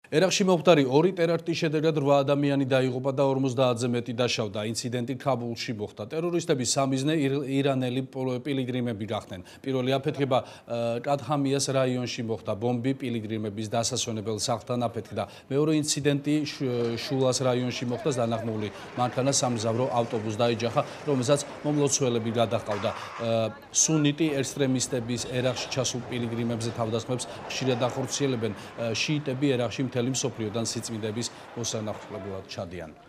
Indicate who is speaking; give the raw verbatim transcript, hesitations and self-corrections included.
Speaker 1: ერაყში მომხდარი ორი ტერაქტის შედეგად რვა ადამიანი დაიღუპა და ორმოცდაათზე მეტი დაშავდა. ინციდენტი ქაბულში მოხდა. ტერორისტების სამიზნე ირანელი პილიგრიმები გახდნენ. პირველი აფეთქება კადჰამიას რაიონში მოხდა. ბომბი პილიგრიმების დასასვენებელ სახლთან აფეთქდა. მეორე ინციდენტი შულას რაიონში მოხდა. დანახმული მანქანა სამგზავრო ავტობუსს დაეჯახა, რომელსაც მომლოცველები გადაჰყავდა. სუნიტი ექსტრემისტების ერაყში ჩასულ პილიგრიმებზე თავდასხმებს ხშირად ახორციელებენ. შიიტები ერაყში მთელი მსოფლიოდან სიწმინდების მოსანახულებლად ჩადიან.